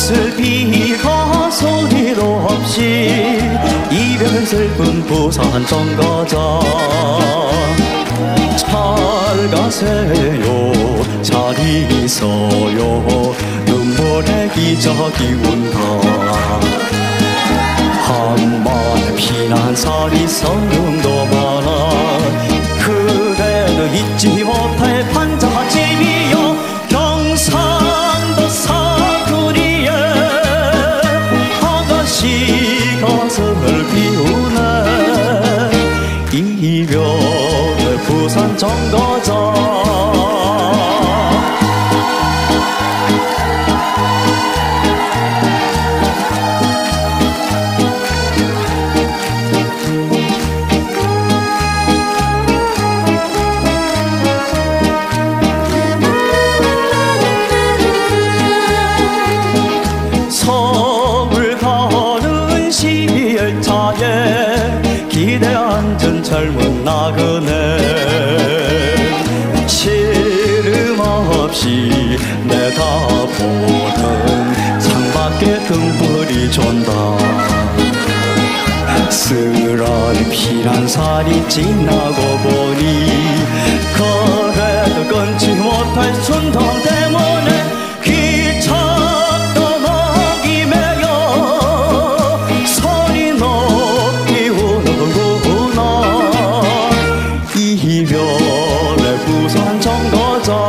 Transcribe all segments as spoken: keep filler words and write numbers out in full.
슬비가 소리도 없이 이별 슬픈 부산 정거장 잘 가세요 잘 있어요 눈물의 기적이 운다 한만 피난살이 성능도 많아 그래도 잊지 못할 판자집이여 경상도 사투리에 아가씨 가슴을 비우네 이별의 부산 정거장 기대 앉은 젊은 나그네 시름 없이 내다보는 창밖에 등불이 존다 쓰라리 피난살이 지나고 보니 그래도 끊지 못할 순정 때문에 기차 이별의 부산 정거장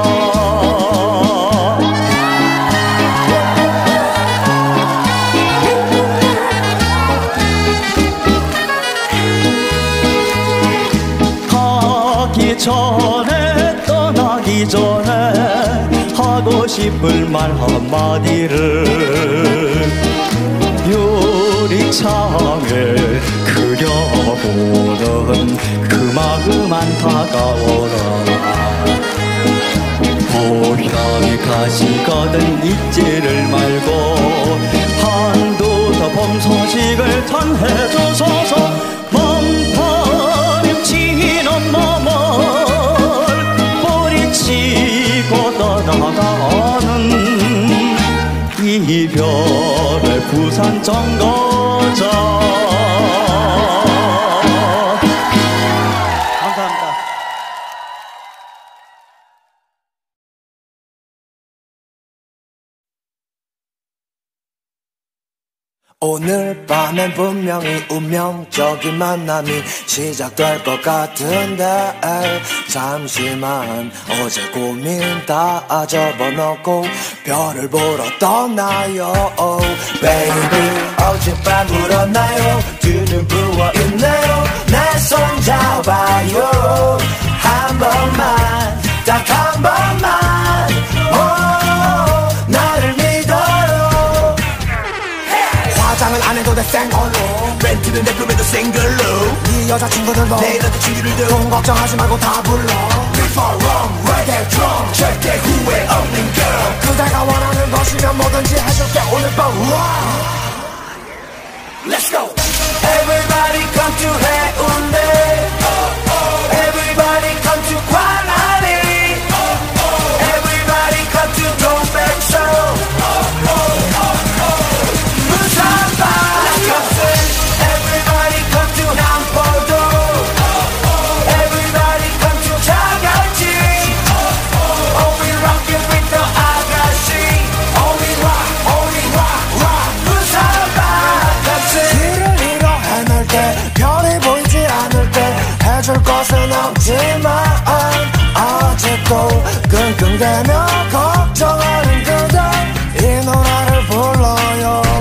가기 전에 떠나기 전에 하고 싶을 말 한마디를 유리창에 그려보는 그 마음 안타까워라 고향이 가시거든 잊지를 말고 한두 더 봄 소식을 전해주소서 멍파림치는 맘을 뿌리치고 떠나가는 이별의 부산 정거장 오늘 밤엔 분명히 운명적인 만남이 시작될 것 같은데 잠시만 어제 고민 다 접어놓고 별을 보러 떠나요 Baby 어젯밤 울었나요 눈은 부어있네요 내 손 잡아요 한 번만 딱 한 번만 oh, 나를 믿어요 화장을 안 해도 돼 생얼로 렌트는 내 꿈에도 싱글로 네 여자친구들도 내 여자친구들도 돈 걱정하지 말고 다 불러 We fall wrong, right and wrong 절대 후회 없는 girl 그대가 원하는 것이면 뭐든지 해줄게 오늘 밤 Let's go Everybody come to 해운대 Everybody come to 광안리 Everybody come to 동백서 Everybody come to 남포도 Everybody come to 자갈치 Oh we rockin' with the 아가씨 Only rock, only rock, rock 부산 바깥에 길을 잃어 헤맬 때 별이 보이지 않을 때 해줄 것은 없지만 아직도 끙끙대며 걱정하는 그대 이 노래를 불러요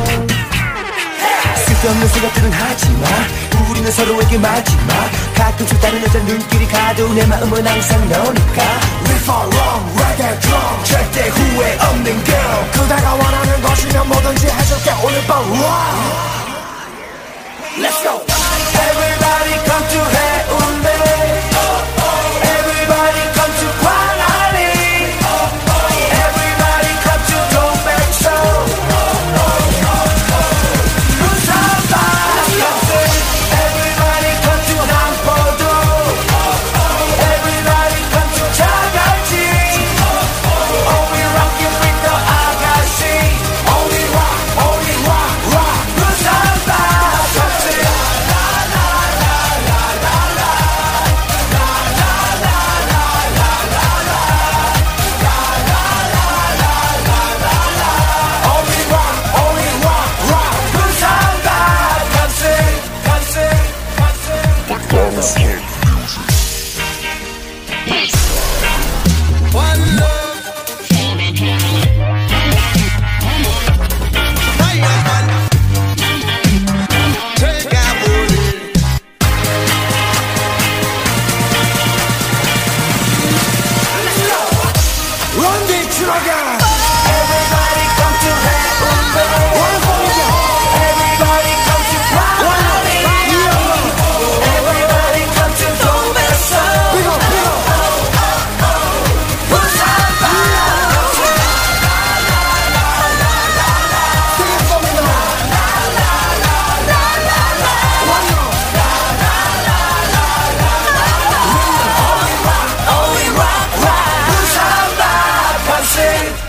쓸데없는 생각들은 하지마 우리는 서로에게 맞지마 가끔씩 다른 여자 눈길이 가도 내 마음은 항상 너니까 We fall wrong, right and wrong 절대 후회 없는 girl 그대가 원하는 것이면 뭐든지 해줄게 오늘 밤 Let's go Everybody come to 해운대 Everybody come to 광안리 Everybody come to 동백서 Everybody come to 남포도 Everybody come to 자갈치 Oh we rockin'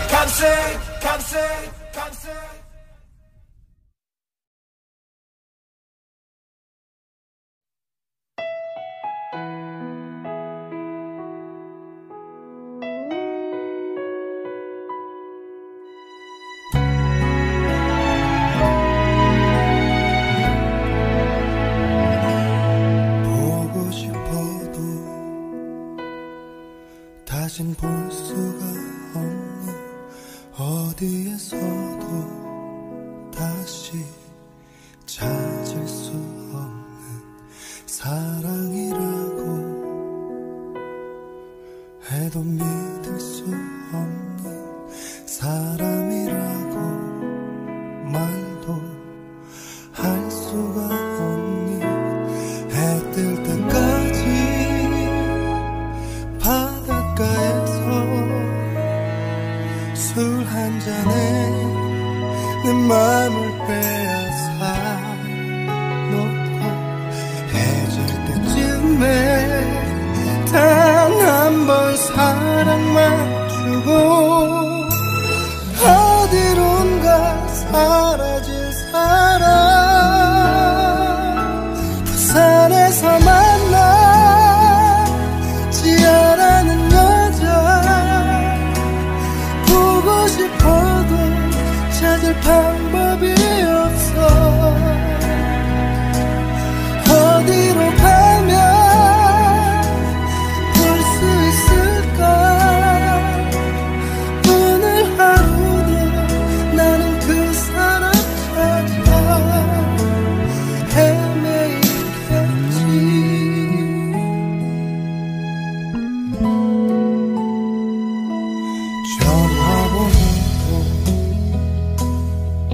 감세 감세 감세 보고 싶어도 다신 볼 수가 없는 어디에서도 다시 찾을 수 없는 사랑이라고 해도 믿을 수 없는 사람이라고 말도 할 수가 없니. 해 뜰 때까지 바닷가에서 술 한 잔에 내 맘을 빼앗아 놓고 해질 때쯤에 단 한 번 사랑만 주고 어디론가 사라질 사람 부산에서 만나지 않은 여자 보고 싶어도 찾을 방법이 없어. 어디로 가면 볼 수 있을까. 오늘 하루도 나는 그 사람 찾아 헤매이겠지. 전화번호도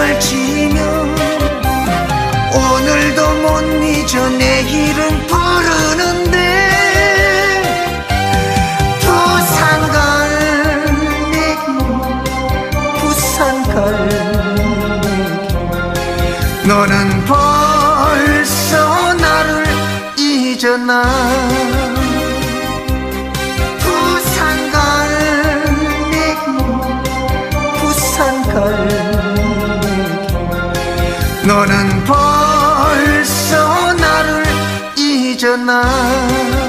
춤을 추며 오늘도 못 잊어 내일은 부르는데 부산 갈매기 부산 갈매기 너는 벌써 나를 잊었나 부산 갈매기 부산 갈매기 너는 벌써 나를 잊었나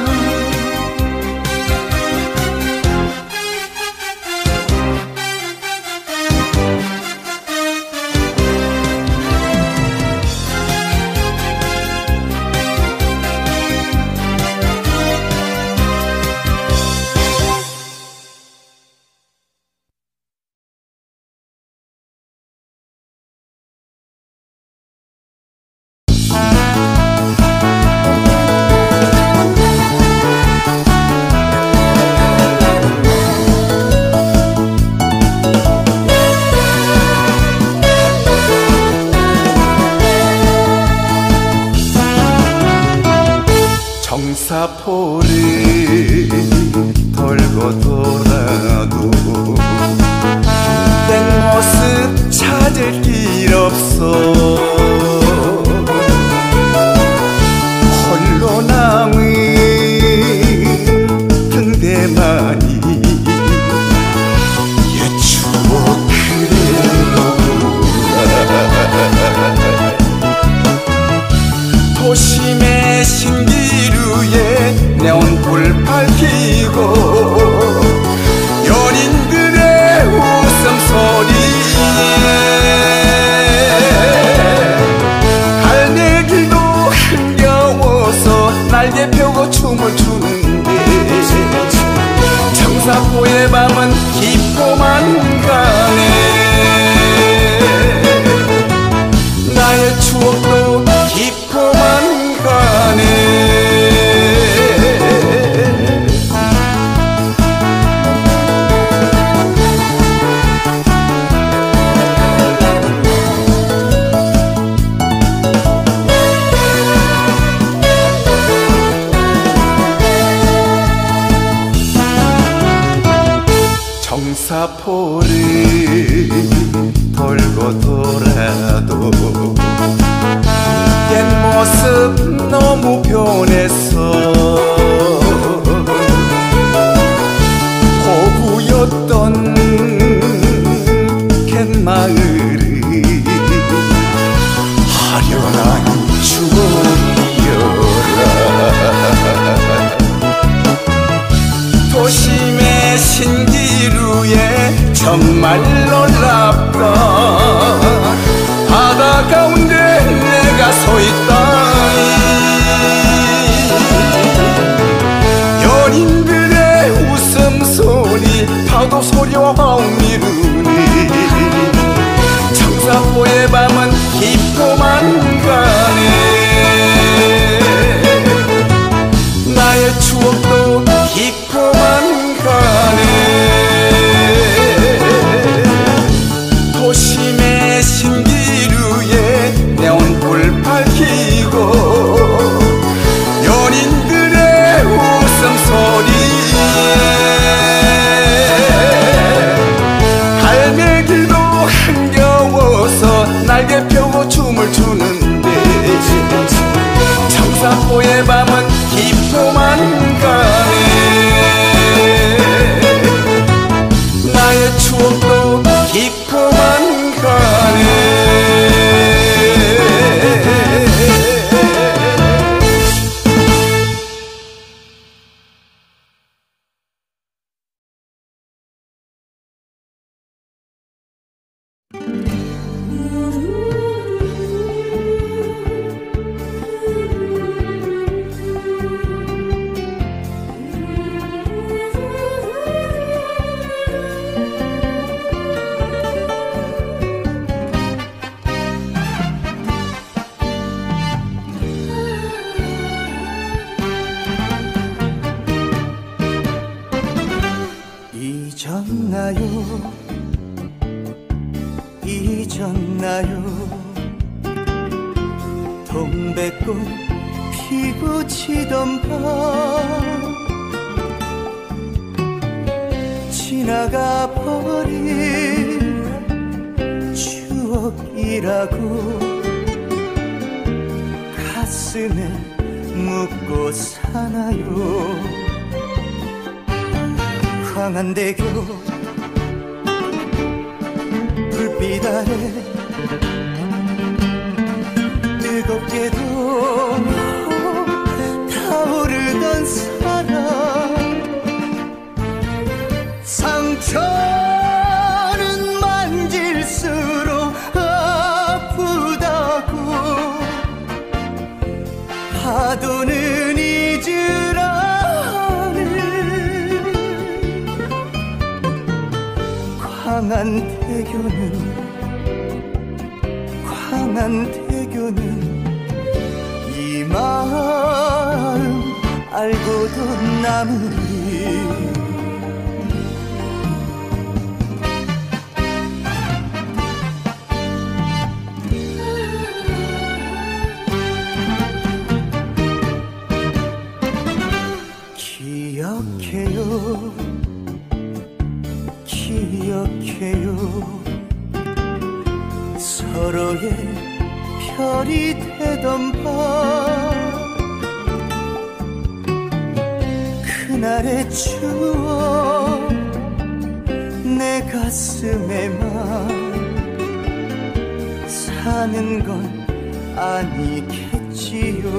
정사포를 돌고 돌아도 내 모습 찾을 길 없어 홀로 남은 등대만이 옛 추억 그래놓구나 도심의 신기루에 네온불 밝히고 연인들의 웃음소리에 갈매길도 흥겨워서 날개 펴고 춤을 추는데 청사포의 밤은 깊고만 가네 나의 추억도 깊고만 가네 정사포를 돌고 돌아도 옛 모습 너무 변했어 호구였던 갯마을이 아련한 추억이여라 도심의 신기루에 정말 놀랍다 바다 가운데 내가 서있다니 연인들의 웃음소리 파도 소리와 엉미르니 청사포의 밤은 깊고만 가네 나의 추억도 깊고만 가네 도심의 신기루에 네온불 밝히고 연인들의 웃음소리에 갈매길도 흥겨워서 날개 펴고 춤을 추는데 청사포의 밤은 깊고만 가네 나의 추억도 깊고만 가네 잊었나요? 동백꽃 피고 지던 밤 지나가 버린 추억이라고 가슴에 묻고 사나요? 광안대교 불빛 아래 뜨겁게도 타오르던 사랑 상처는 만질수록 아프다고 파도는 잊으라는 광안대교는 광안대교는 이 마음 알고도 남으리 기억해요 기억해요 서로의 별이 되던 밤 그날의 추억 내 가슴에만 사는 건 아니겠지요.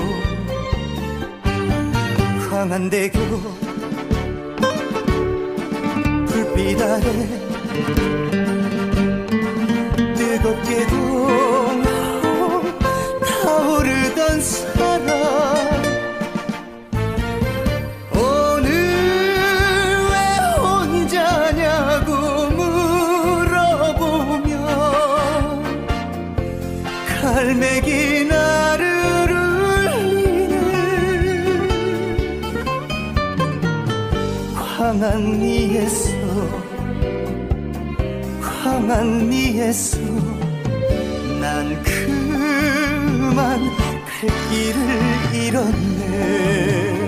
광안대교 불빛 아래 뜨겁게도 타오르던 사랑 오늘 왜 혼자냐고 물어보며 갈매기 나를 울리는 광안리에서 광안리에서 난 그만 갈 길을 잃었네.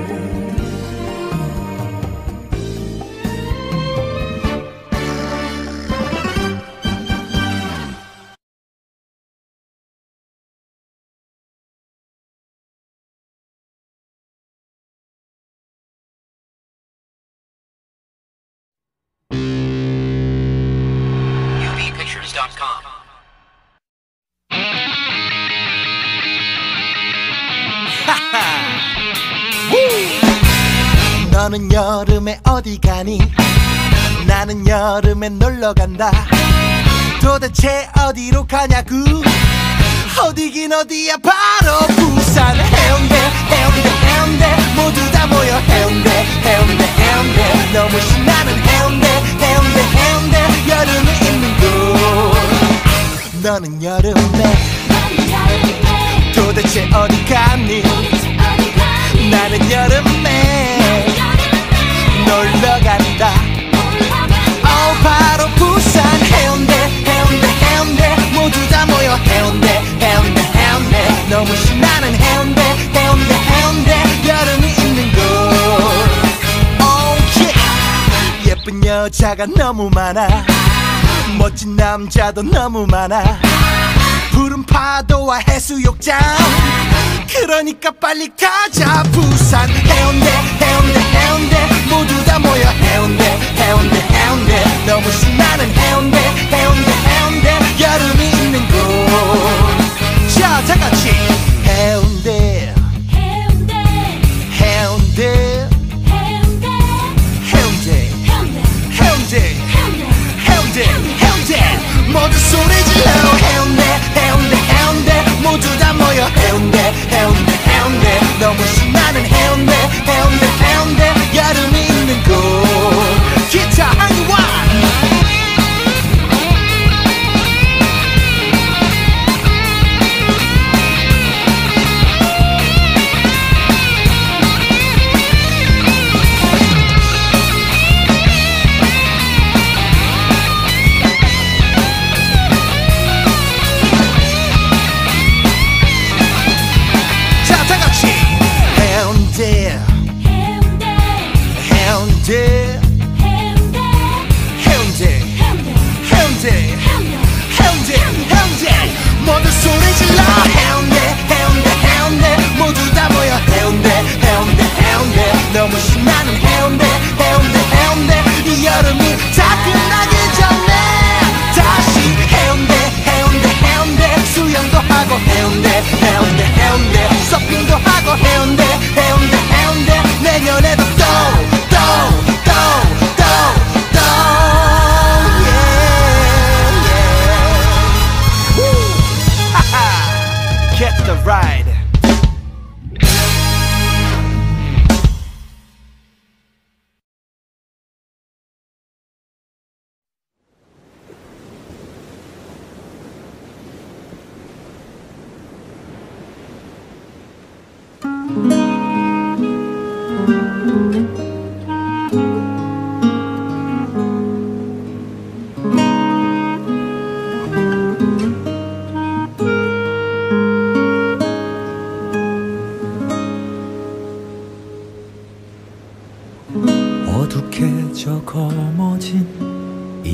너는 여름에 어디 가니? 나는 여름에 놀러 간다. 도대체 어디로 가냐고? 어디긴 어디야 바로 부산 해운대 해운대 해운대 모두 다 모여 해운대 해운대 해운대 너무 신나는 해운대 해운대 해운대 여름이 있는 곳. 너는 여름에 도대체 어디 가니? 나는 여름에 놀러 간다. 어 바로 부산 해운대 해운대 해운대 모두 다 모여 해운대 해운대 해운대 너무 신나는 해운대 해운대 해운대 여름이 있는 곳. Oh yeah. 예쁜 여자가 너무 많아. 멋진 남자도 너무 많아. 푸른 파도와 해수욕장 그러니까 빨리 가자. 부산 해운대 해운대 해운대 모두 다 모여 해운대 해운대 해운대 너무 신나는 해운대 해운대 해운대 여름이 있는 곳. 자 다같이 해운대 해운대 해운대 해운대 해운대 해운대 해운대 해운대 모두 소리 질러 해운대 해운대 해운대 모두 다 모여 해운대 해운대 해운대 너무 신나는 해운대 해운대 해운대 여름이 있는 곳. 기타 한이완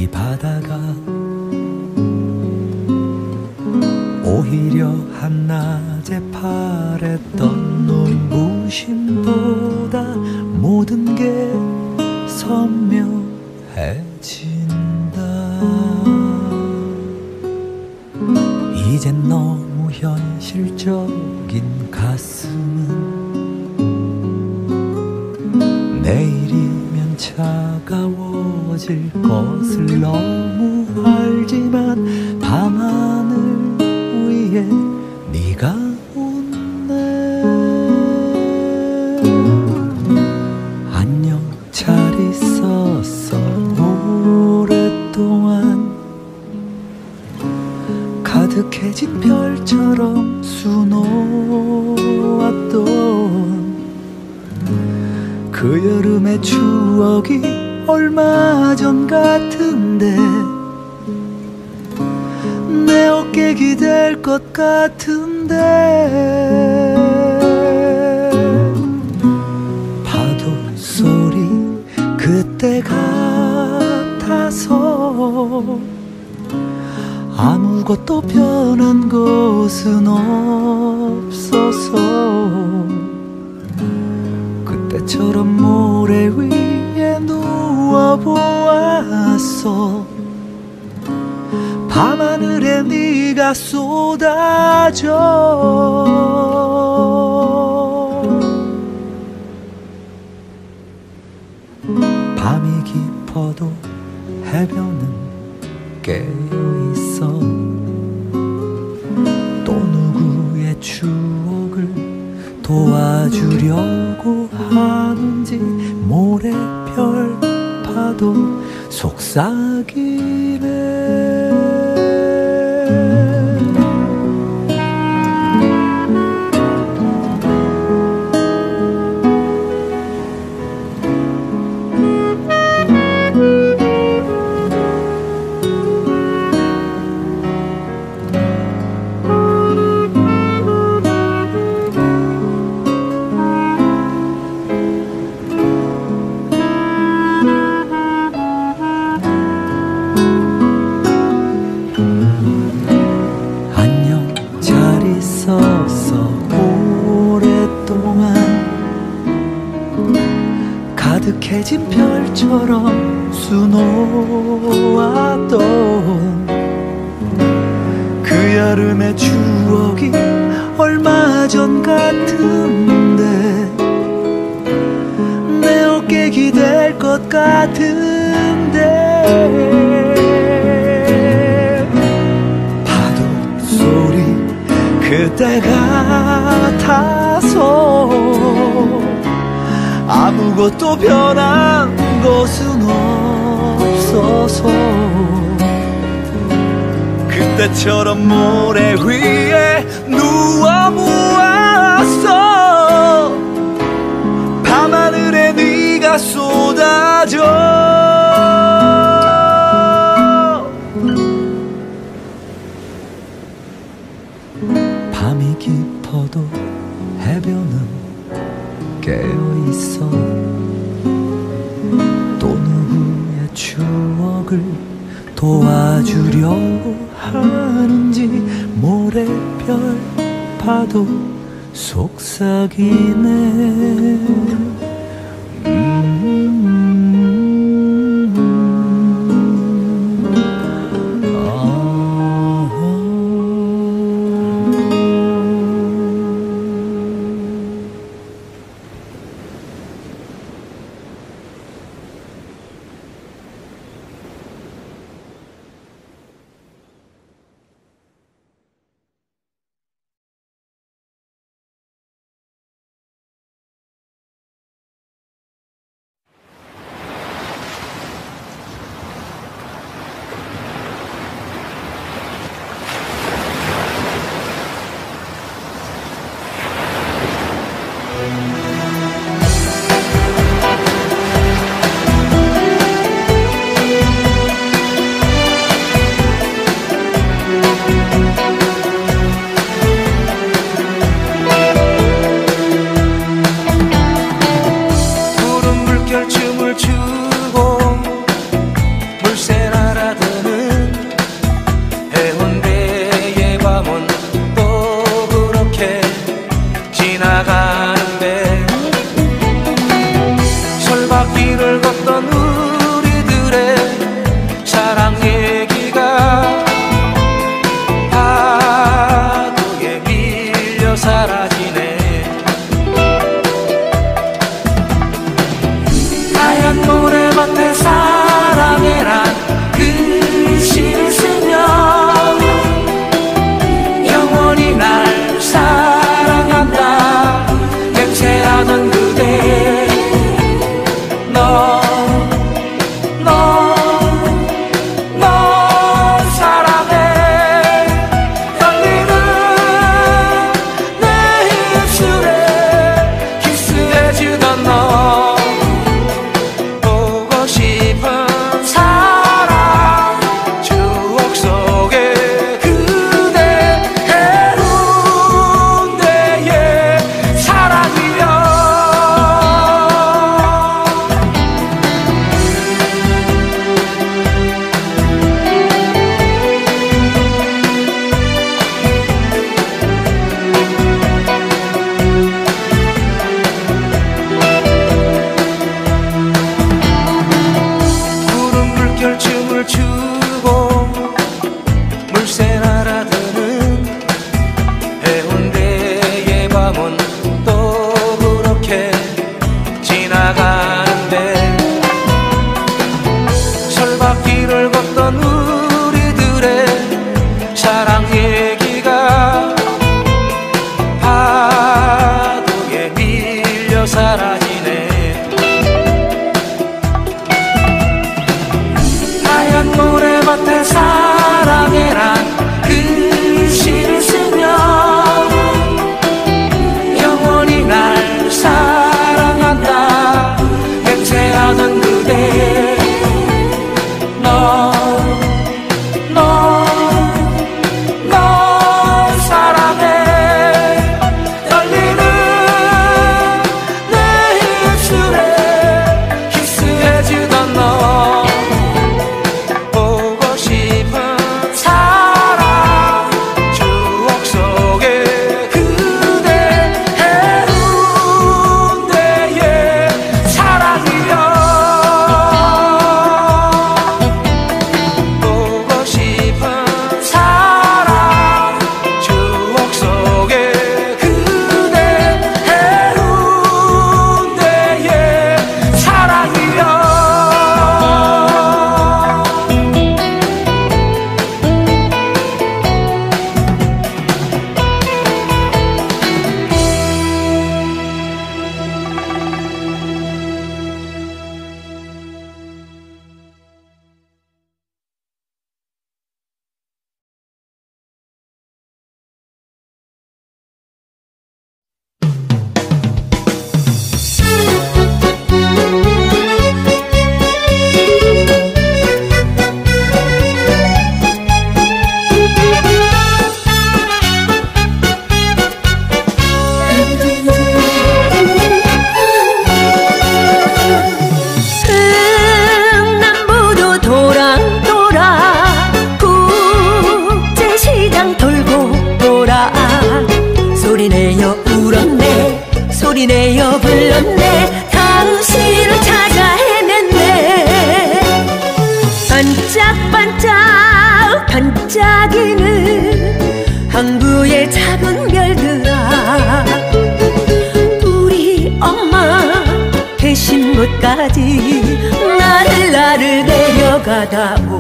이 바다가 오히려 한낮에 파랬던 눈부심보다 모든 게 선명해진다. 이젠 너무 현실적인 가슴은 내일이면 차가워질 것을 너무 알지만 밤하늘 위에 네가 웃네. 안녕 잘 있었어. 오랫동안 가득해진 별처럼 수놓았던 그 여름의 추억이 얼마 전 같은데 내 어깨 기댈 것 같은데 파도 소리 그때 같아서 아무것도 변한 것은 없어서 그때처럼 모래 위에 누워보았어. 밤하늘에 네가 쏟아져. 밤이 깊어도 해변은 깨어있어. 또 누구의 추억을 도와주려고 하는지 모래별 파도 속삭이네. 오랫동안 가득해진 별처럼 수놓았던 그 여름의 추억이 얼마 전 같은데 내 어깨 기댈 것 같은데 파도 소리 그때 같아서 아무것도 변한 것은 없어서 그때처럼 모래 위에 누워보았어. 밤하늘에 네가 쏟아져. 밤이 깊어도 해변은 깨어있어. 또 누구의 추억을 도와주려고 하는지 모래별 파도 속삭이네. 반짝반짝 반짝이는 항구의 작은 별들아, 우리 엄마 계신 곳까지 나를 나를 데려가다오.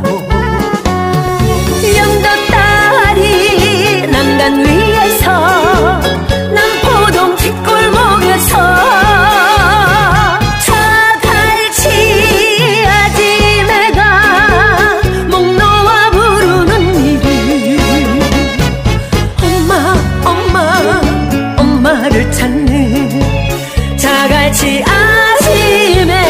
영도딸이 남단 위에서 남포동 뒷골목에서 차갈치 아지매가 목 놓아 부르는 일이, 엄마 엄마 엄마를 찾는 자갈치 아지매.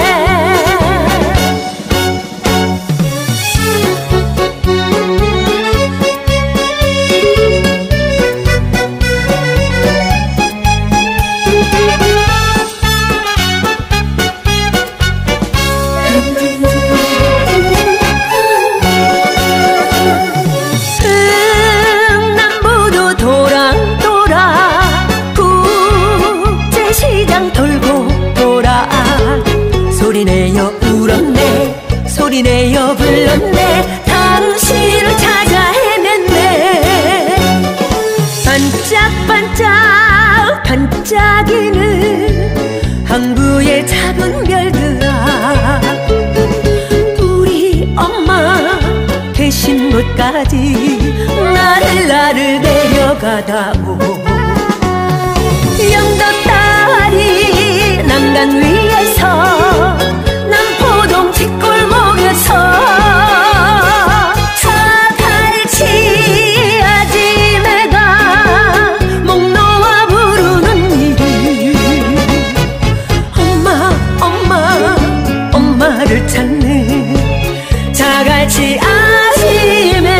소리내어 울었네, 소리내어 불렀네, 당신을 찾아 헤맸네. 반짝반짝 반짝이는 항구의 작은 별들아, 우리 엄마 계신 곳까지 나를 나를 데려가다오. 영도딸이 남단 위에서 남포동 뒷골목에서 차갈치 아지매가 목 놓아 부르는 일이, 엄마 엄마 엄마를 찾는 자갈치 아지매.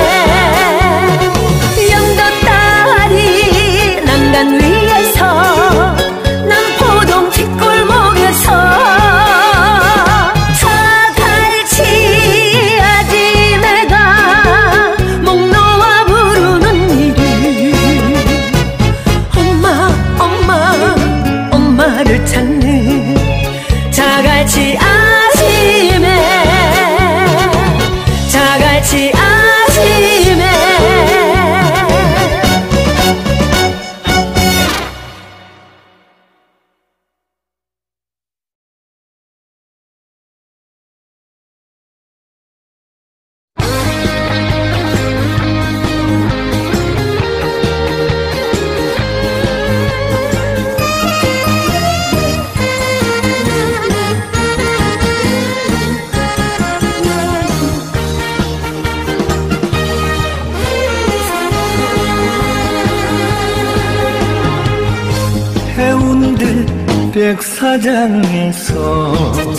영도딸이 남단 위에서 남포동 뒷골목에서 차갈치 아지매가 목 놓아 부르는 일이, 엄마 엄마 엄마를 찾는 자갈치 아지매. 자갈치 아지매. 해운대 백사장에서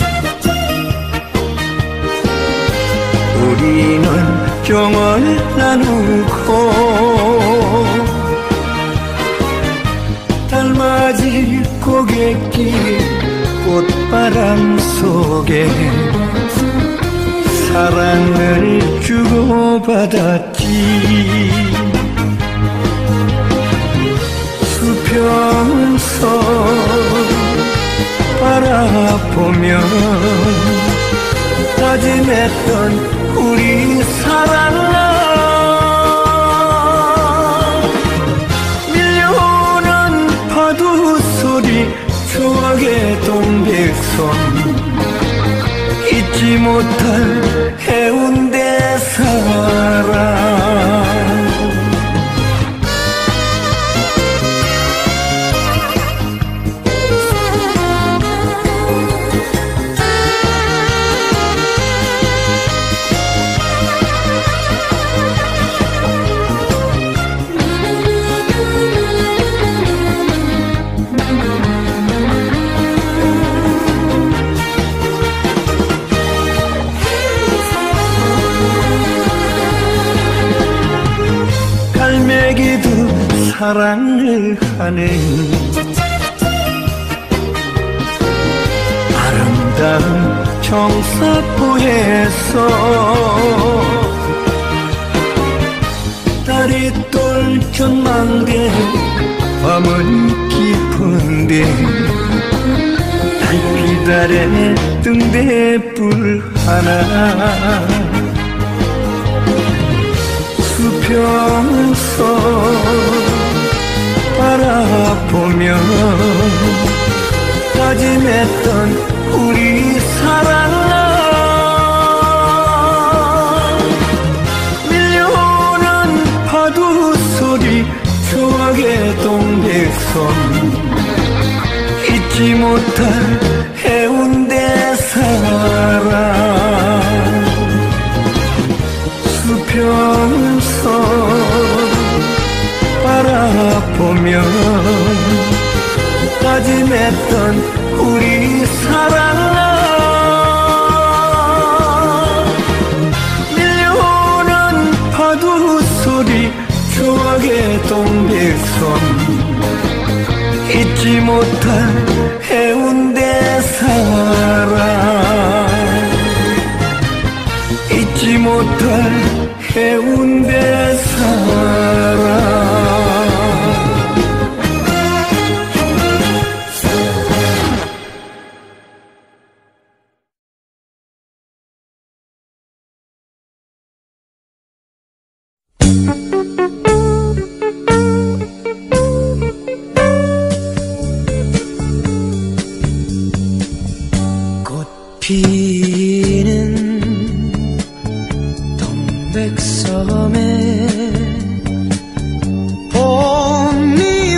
우리는 정을 나누고 달맞이 고갯길 꽃바람 속에 사랑을 주고받았지. 수평선 바라보면 다짐했던 우리 사랑아, 밀려오는 파도 소리 추억의 동백선, 잊지 못할 해운대 사랑. 사랑을 하는 아름다운 청사포에서 달이 똘 전망대 밤은 깊은데 달빛 아래 등대불 하나 바라보며 다짐했던 우리 사랑 밀려오는 파도 소리 추억의 동백섬 잊지 못할 해운대 사랑 수평선 바라보며 다짐했던 우리 사랑 밀려오는 파도 소리 추억의 동백섬 잊지 못할 해운대 사랑 잊지 못할 해운대 사랑 피는 동백섬에 봄이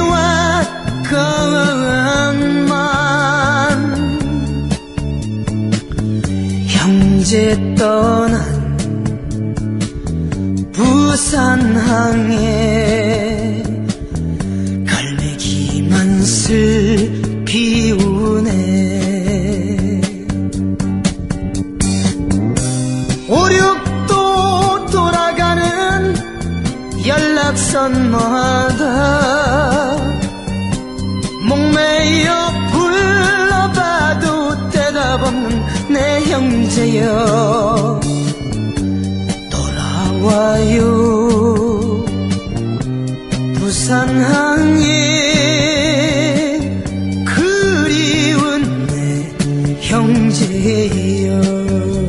왔건만 형제 떠난 부산항에 갈매기만 슬피 우네 오륙도 돌아가는 연락선마다 목매여 불러봐도 대답 없는 내 형제여 돌아와요 부산항에 그리운 내 형제여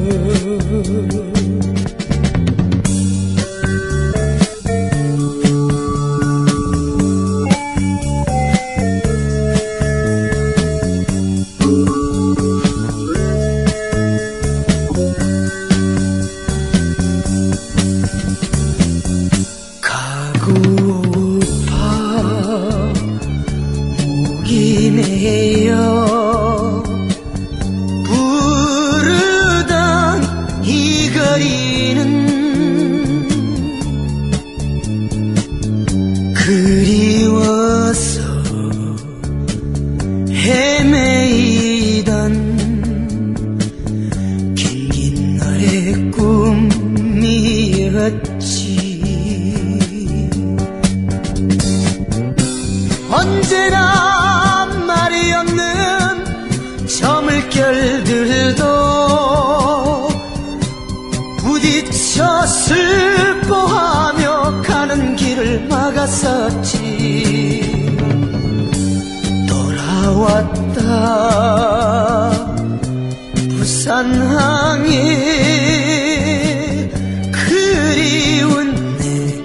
부르던 이 거리는 그리워서 헤매이던 긴긴 날의 꿈이었지 언제나 말이 없는 저 물결들도 부딪혀 슬퍼하며 가는 길을 막았었지 돌아왔다 부산항에 그리운 내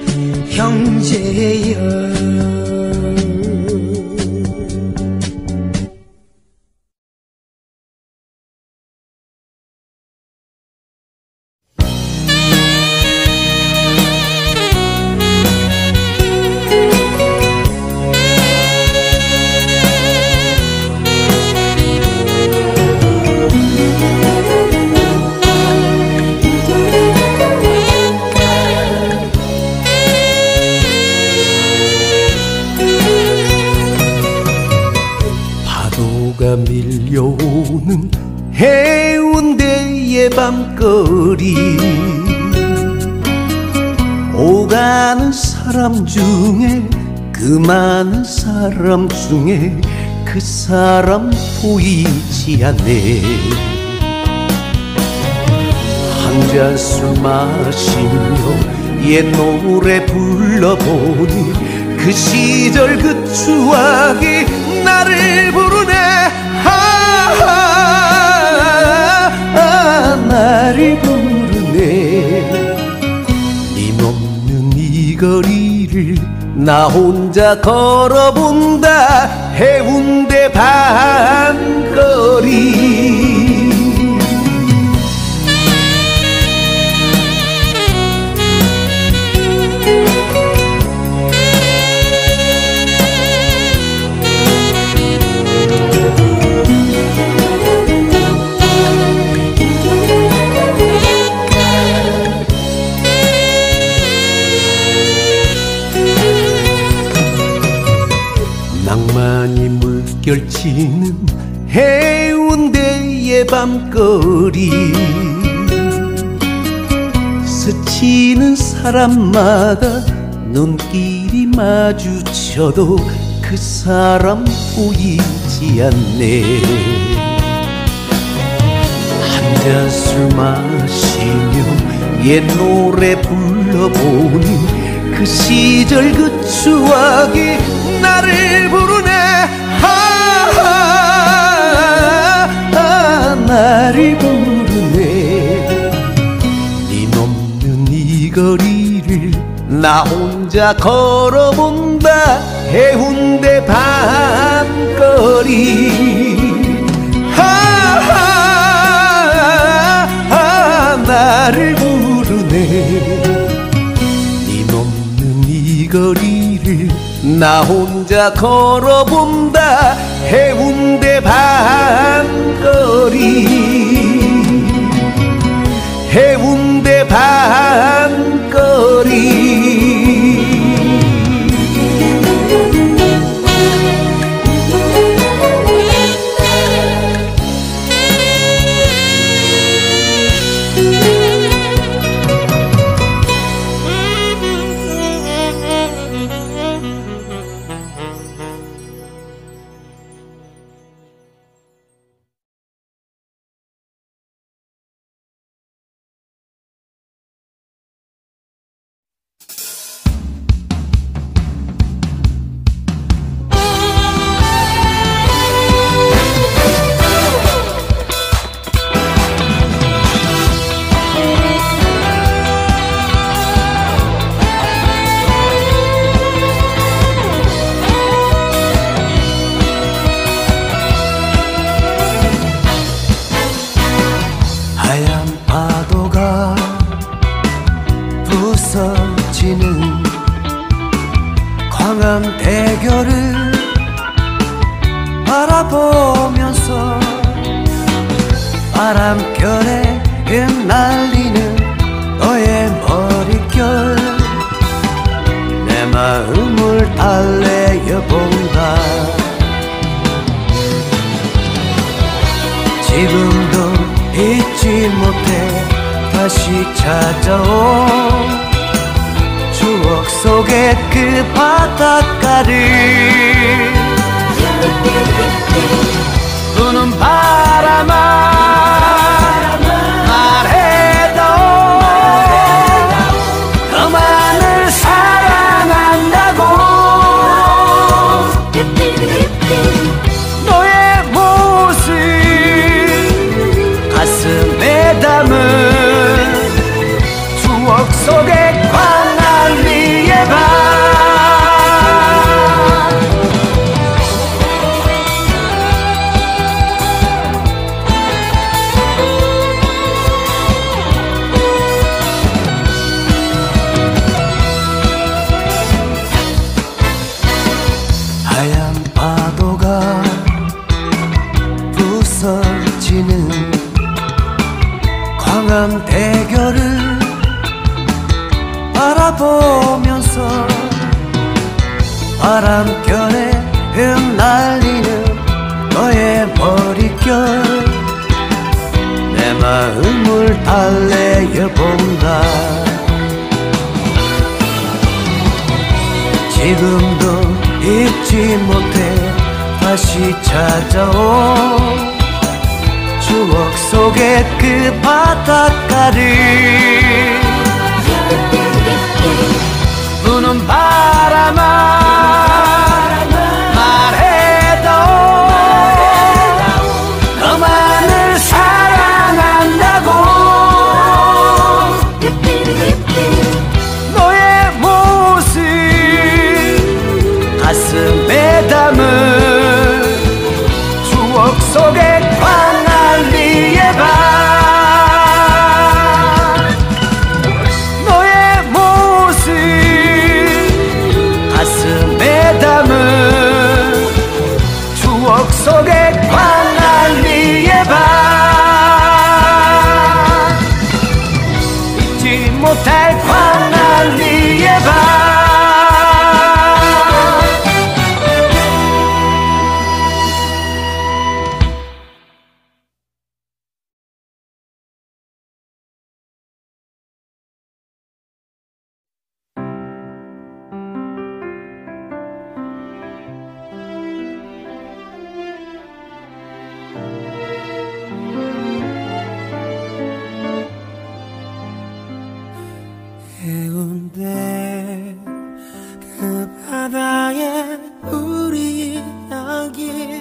형제여 밀려오는 해운대의 밤거리 오가는 사람 중에 그 많은 사람 중에 그 사람 보이지 않네 한 잔 술 마시며 옛 노래 불러보니 그 시절 그 추억이 나를 부르네 아, 나를 부르네 힘없는 이 거리를 나 혼자 걸어본다 해운대 밤거리. 낭만이 물결치는 해운대의 밤거리. 스치는 사람마다 눈길이 마주쳐도 그 사람 보이지 않네. 한잔 술 마시며 옛 노래 불러보니 그 시절 그 추억이 나를 부르네. 하하, 나를 부르네. 네 없는 이 거리를 나 혼자 걸어본다 해운대 밤거리. 하하, 나를 부르네. 이 거리를 나 혼자 걸어본다 해운대 밤거리. 해운대 밤거리. 광암대교를 바라보면서 바람결에 흩날리는 너의 머릿결 내 마음을 달래어본다. 지금도 잊지 못해 다시 찾아온 추억 속의 그 바닷가를 부는 바람아 말해도 너만을 사랑한다고. 너의 모습 가슴에 담은 추억 속의 광안리의 밤. 하얀 파도가 부서지는 광암대교를 바라보면서 바람결에 흩날리는 너의 머릿결 내 마음을 달래어본다. 지금도 잊지 못해 다시 찾아온 추억 속의 그 바닷가를 부는 바람아 말해도 너만을 사랑한다고. 너의 모습 해운대 그 바다에 우리 이야기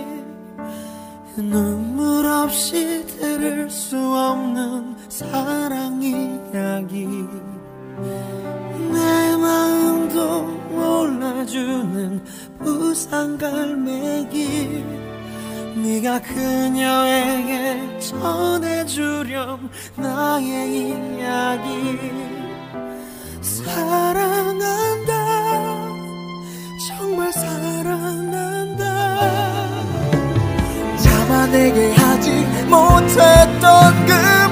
눈물 없이 들을 수 없는 사랑 이야기 내 마음도 몰라주는 부산 갈매기 네가 그녀에게 전해주렴 나의 이야기 사랑한다 정말 사랑한다 잡아내게 하지 못했던 그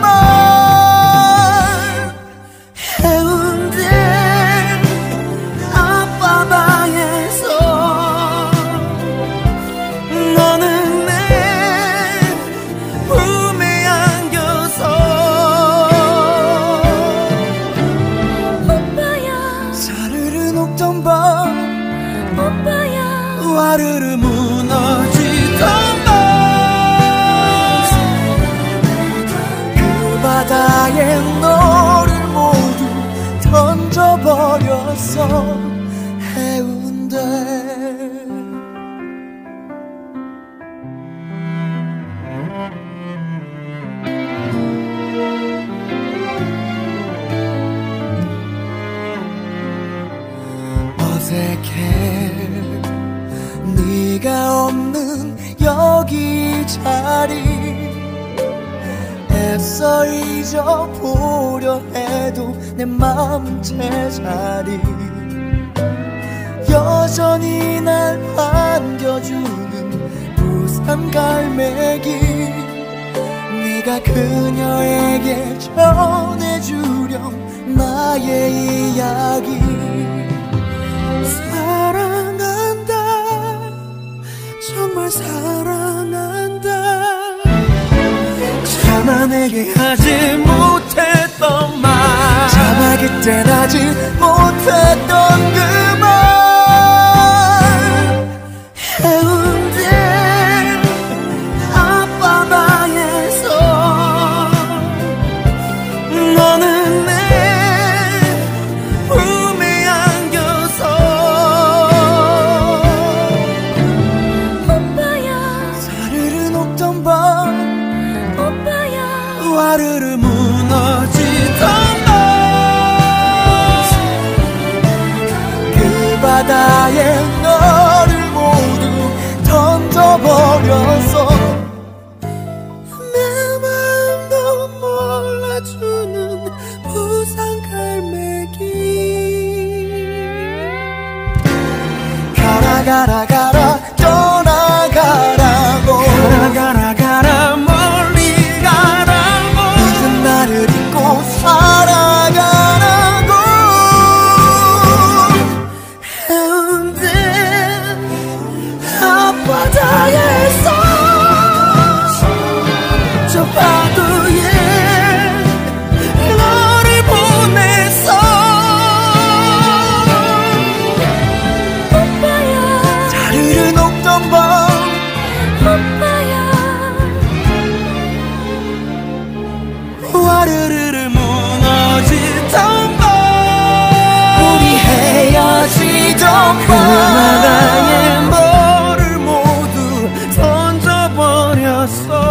말 해운대 앞바다에서 너는 내 품에 안겨서 오빠야 사르르 녹던 밤 오빠야 와르르 무너지던 밤 그 바다에 너를 모두 던져버렸어 해운대 어색해 네가 없는 여기 자리 애써 잊어보려 해도 내 마음은 제자리 여전히 날 반겨주는 부산 갈매기 네가 그녀에게 전해주렴 나의 이야기 사랑한다 정말 사랑한다 참아내게 하지 못했던 말 참아 그땐 하지 못했던 그 말 해운대 앞바다에서 너는 내 품에 안겨서 오빠야 사르르 녹던 밤 오빠야 와르르 무너지던 밤 그 바다에 너를 모두 던져버려서 내 마음도 몰라주는 부산 갈매기 가라 가라 가라 떠나가라고 가라 가라 가라 멀리 가라고 잊은 나를 잊고 살아가라고 해운대 앞바다에서 저 파도에 너를 보내서 오빠야 자르르 녹던 밤 오빠야 와르르르 무너지던 밤 우리 헤어지던 밤 그 바다에 너를 모두 던져버렸어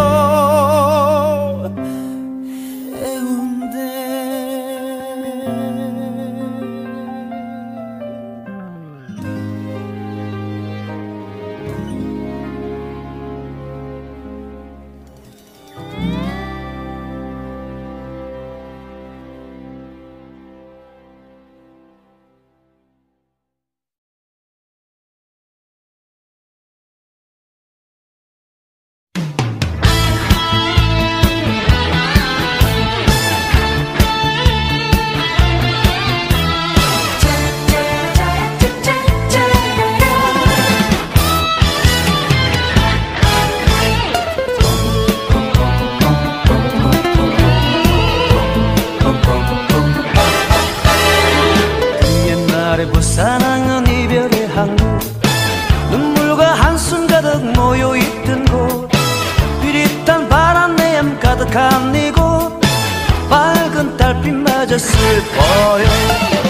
해운대 부산항은 이별의 항구 눈물과 한숨 가득 모여있던 곳 비릿한 바람 내음 가득한 이곳 밝은 달빛마저 슬퍼요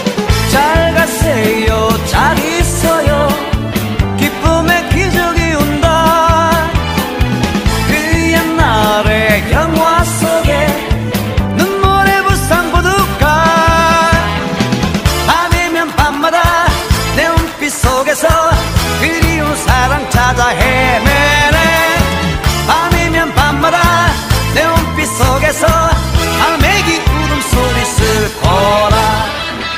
찾아 헤매네. 밤이면 밤마다 내 눈빛 속에서 갈매기 울음소리 슬퍼라.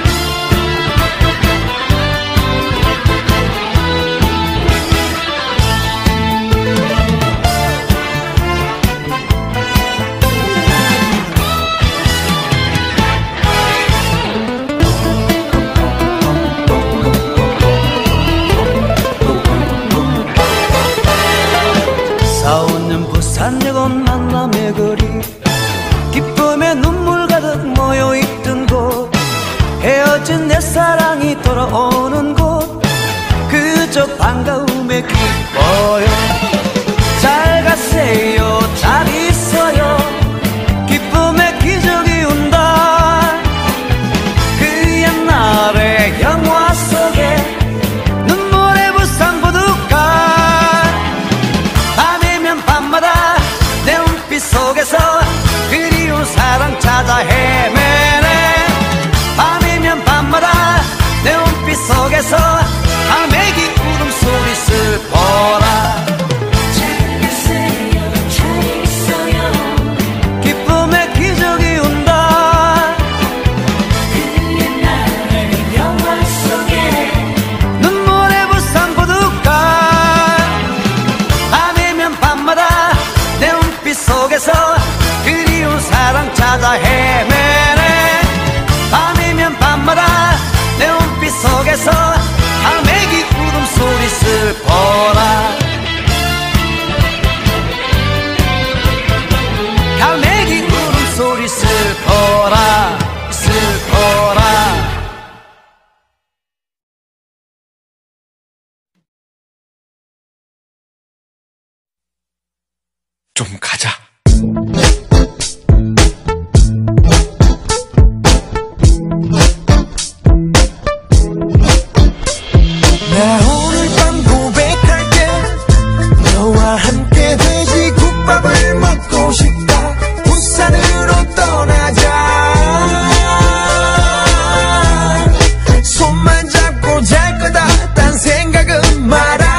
싸우는 부산역은 만남의 거리, 기쁨에 눈물 가득 모여있던 곳, 헤어진 내 사랑이 돌아오는 곳, 그저 반가움에 기뻐요. 잘 가세요, 잘 있어요, 기쁨의 기적이 온다. 그 옛날의 영화 속에 눈물의 부산 부둣가. 밤마다 내 눈빛 속에서 그리운 사랑 찾아 헤매네. 밤이면 밤마다 내 눈빛 속에서 갈매기 울음소리 슬퍼라. 잘 가세요, 잘 있어요, 기쁨의 기적이 온다. 그 옛날의 영화 속에 눈물의 부산 부둣가. 내 눈빛 속에서 그리운 사랑 찾아 헤매네. 밤이면 밤마다 내 눈빛 속에서 갈매기 울음소리 슬퍼라. 갈매기 울음소리 슬퍼라, 슬퍼라. 좀 가자. 나 오늘 밤 고백할게. 너와 함께 돼지국밥을 먹고 싶다. 부산으로 떠나자. 손만 잡고 잘 거다. 딴 생각은 말아.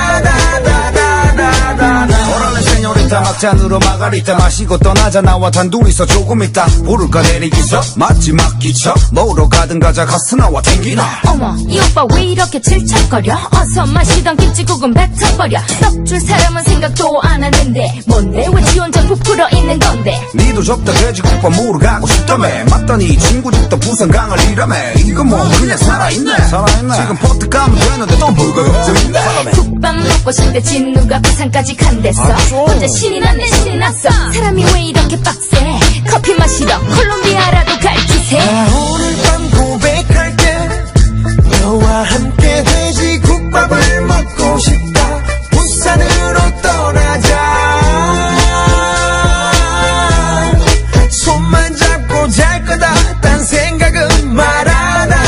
다 막잔으로 마가리타 마시고 떠나자. 나와 단둘이서 조금 있다 부를까 내리기서 마지막 기차 먹으러 가든 가자. 가스 나와 땡기나. 어머 이 오빠 왜 이렇게 질척거려. 어서 마시던 김치국은 뱉어버려. 떡줄 사람은 생각도 안 하는데 뭔데 왜 지 혼자 부풀어 있는 건데. 니도 접다 돼지국밥 먹으러 가고 싶다며. 맞더니 친구 집도 부산강을 이라며. 이거 뭐 그냥 살아있네. 살아있네. 지금 포트 가면 되는데 또 뭐가 걱정인데. 국밥 먹고 싶대 진누가 부산까지 간댔어. 아, 혼자 신이 났네 신이 났어. 사람이 왜 이렇게 빡세. 커피 마시러 콜롬비아라도 갈 기세. 나 오늘 밤 고백할게. 너와 함께 돼지국밥을 먹고 싶다. 부산으로 떠나자. 손만 잡고 잘 거다. 딴 생각은 말아.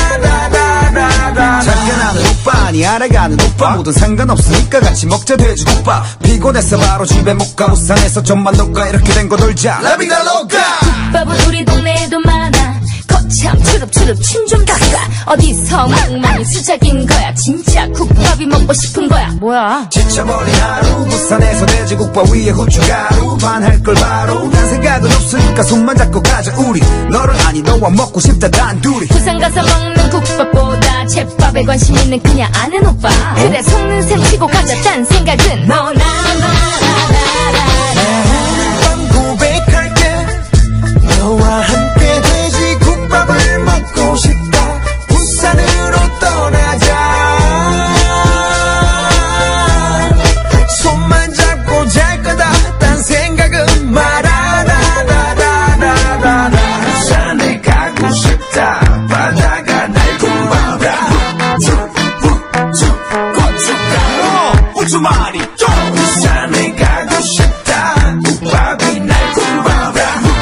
작게나는 오빠 아니 알아가는 오빠. 모든 상관없으니까 같이 먹자 돼지국밥. 피곤해서 바로 집에 못 가. 부산에서 좀만 놀까. 이렇게 된 거 놀자. 라비다 로카. 국밥은 우리 동네에도 많아. 거참 추릅추릅 침 좀 닦아. 어디서 멍멍이 수작인 거야. 진짜 국밥이 먹고 싶은 거야. 뭐야 지쳐버린 하루. 부산에서 돼지국밥 위에 후춧가루. 반할 걸 바로. 난 생각은 없으니까 손만 잡고 가자 우리. 너를 아니 너와 먹고 싶다 단둘이. 부산 가서 먹는 국밥보다 제밥에 관심 있는 그냥 아는 오빠. 어? 그래 속는 셈 치고 가자. 딴 생각은 너나 나나나나나. 오늘 밤 고백할게. 너와 함께 돼지국밥을 먹고 싶다. 부산으로 떠나자. 손만 잡고 잘 거다. 딴 생각은 말아. 부산에 가고 싶다. 바다가 날 고마워. 우주말이 부산에 가고 싶다. 국밥이 날 고마워.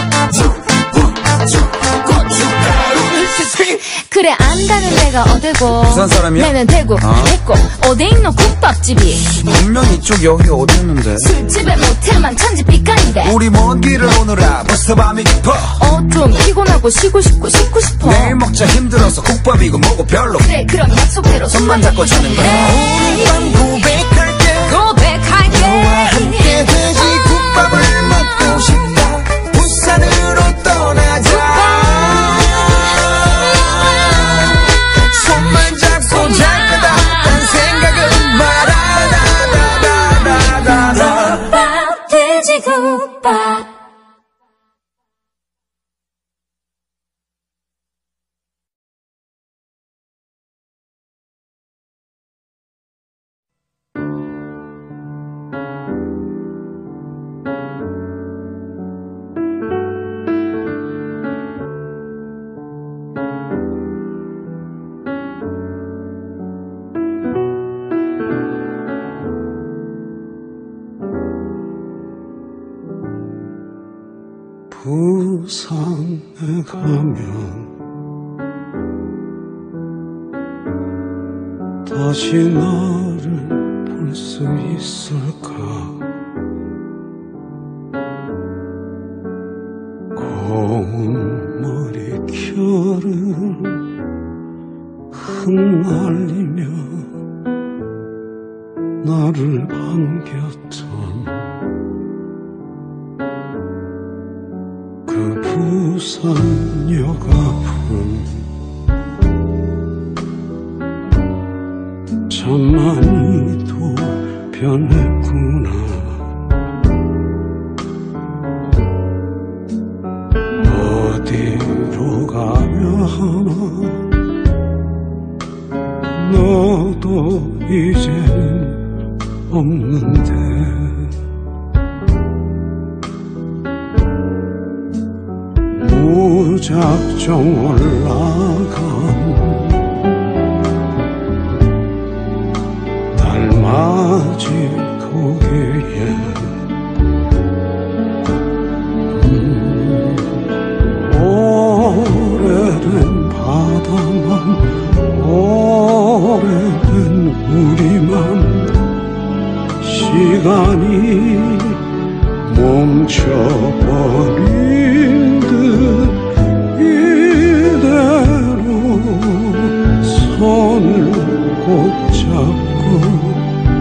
그래 안다는 데가 어디고. 부산 사람이야? 내는 대구. 어? 됐고 어디 있노 국밥집이. 분명 이쪽 여기 어디였는데. 술집에 모텔만 천지 삐까인데. 우리 먼 길을 오느라 벌써 밤이 깊어. 어 좀 피곤하고 쉬고 싶고 씻고 싶어. 내일 먹자 힘들어서 국밥이고 뭐고 별로. 그래 그럼 약속대로 손만 잡고 자는 거야. 오늘 밤 고백할게. 고백 돼지국밥을 먹고 싶다. 부산으로 떠나자. 손만 잡고 잘 거다. 딴 생각은 말아다다다다다다. 돼지국밥. 부산에 가면 다시 나를 볼 수 있을까. 고운 머리결은 흩날리며 나를 반겼던 그 부산역 앞은 참 많이도 변했구나. 어디로 가야 하나. 너도 이제는 없는데. 무작정 올라간 달맞이 고개에 음, 오래된 바다만 오래된 우리만 시간이 멈춰버린 듯 이대로 손을 꼭 잡고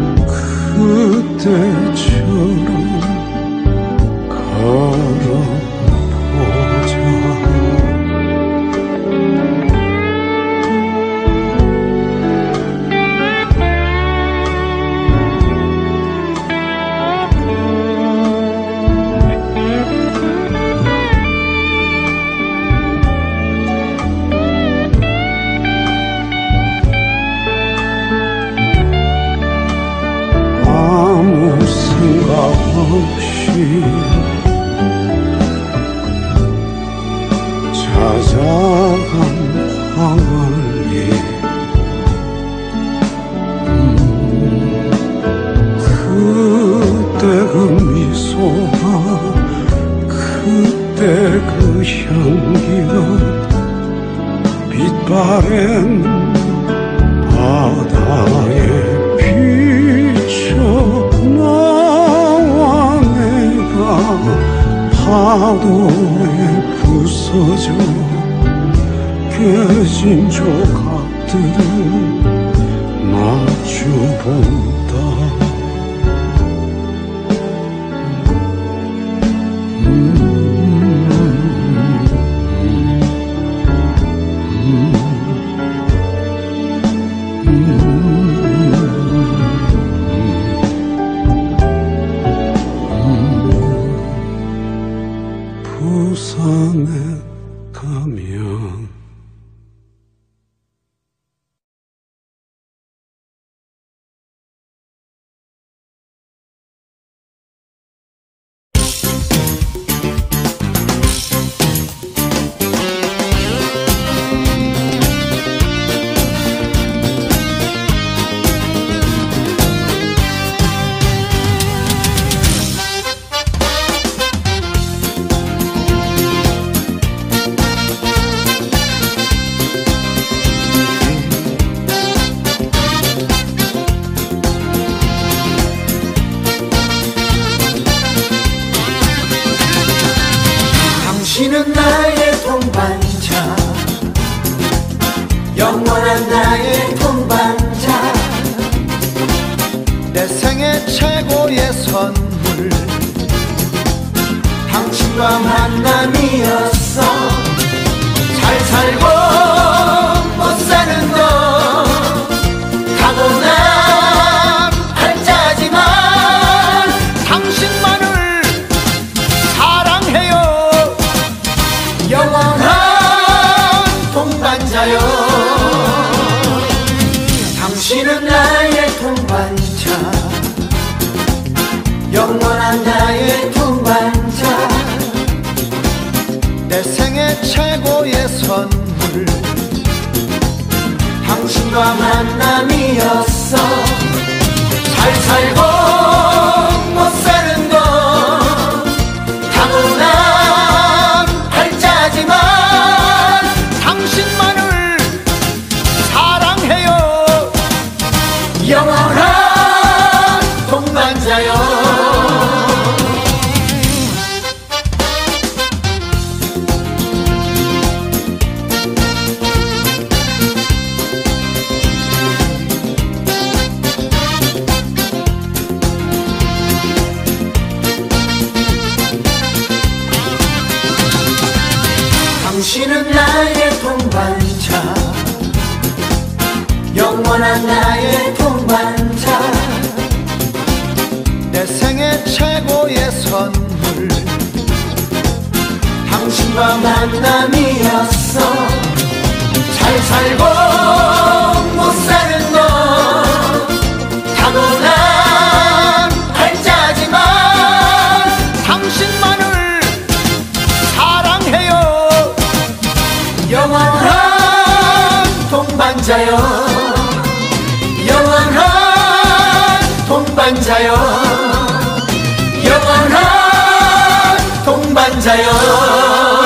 그때처럼 걸어보자. 없이 찾아간 광안리 음, 그때 그 미소가 그때 그 향기가 빛바랜 바다에 비쳐 파도에 부서져 깨진 조각들을 마주본다. 음, 음, 음, 부산에 가면 당신은 나의 동반자, 영원한 나의 동반자. 내 생애 최고의 선물, 당신과 만남이었어. 잘 살고 못 사는 건 타고난 팔자지만 당신만을 사랑해요. 영원한 동반자요. 당신은 나의 동반자, 영원한 나의 동반자. 내 생애 최고의 선물, 당신과 만남이었어. 잘 살고 못 사는 건 타고난 팔자지만 당신만을 사랑해요. 영원한 동반자요. 당신은 나의 동반자, 영원한 나의 동반자. 내 생애 최고의 선물, 당신과 만남이었어. 잘 살고 못 사는 건 타고난 팔자지만 당신만을 사랑해요. 영원한 동반자요. 영원한 동반자요. 영원한 동반자요.